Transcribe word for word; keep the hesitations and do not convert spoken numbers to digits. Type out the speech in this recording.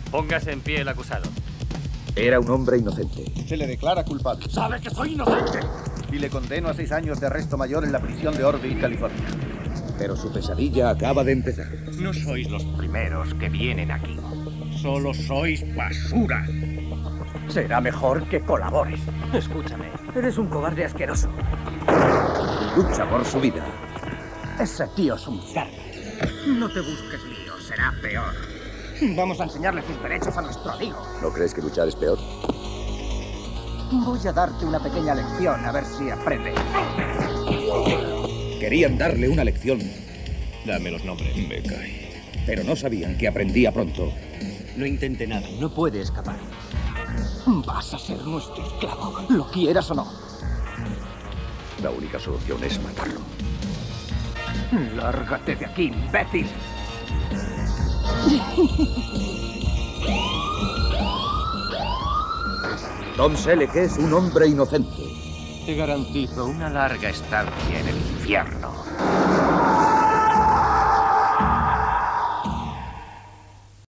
Póngase en pie el acusado. Era un hombre inocente. Se le declara culpable. ¡Sabe que soy inocente! Y le condeno a seis años de arresto mayor en la prisión de Orville, California. Pero su pesadilla acaba de empezar. No sois los primeros que vienen aquí. Solo sois basura. Será mejor que colabores. Escúchame, eres un cobarde asqueroso. Lucha por su vida. Ese tío es un cerdo. No te busques lío, será peor. Vamos a enseñarle sus derechos a nuestro amigo. ¿No crees que luchar es peor? Voy a darte una pequeña lección, a ver si aprende. Querían darle una lección, Dame los nombres. me cae. Pero no sabían que aprendía pronto. No intente nada, no puede escapar. Vas a ser nuestro esclavo, lo quieras o no. La única solución es matarlo. Lárgate de aquí, imbécil. Tom Selleck es un hombre inocente. Te garantizo una larga estancia en el infierno.